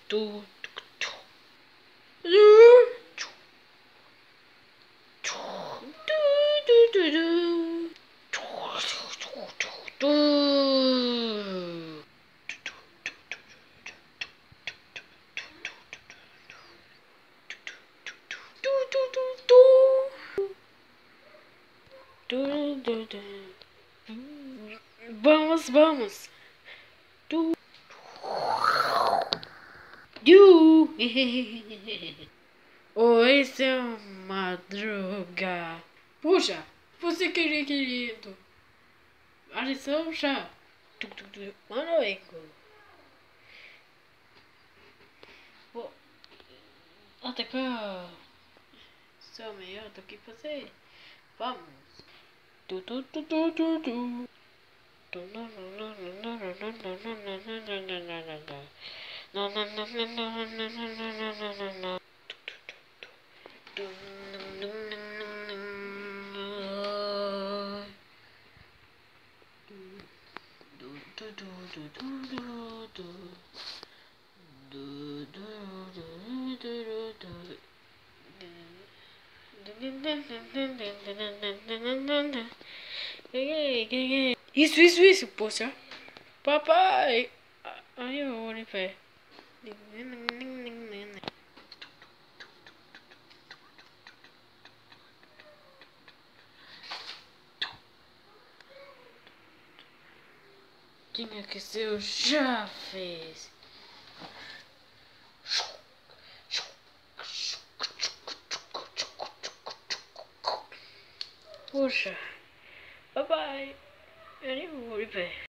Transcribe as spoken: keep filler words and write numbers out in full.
Tu, tu, tu, tu, tu, tu, tu. Vamos, vamos. Tu. Du. Oi, seu Madruga. Puxa, você queria querido. Atenção já. Tu, tu, tu. Mano, eco. Vou atacar. Seu melhor do que fazer. Vamos. Tu, tu, tu, tu, tu, tu. Isso, isso, isso, poxa. Papai. Ai, eu olho em pé. Tinha que ser o já fez. Poxa. Papai. Eu nem vou olhar em pé.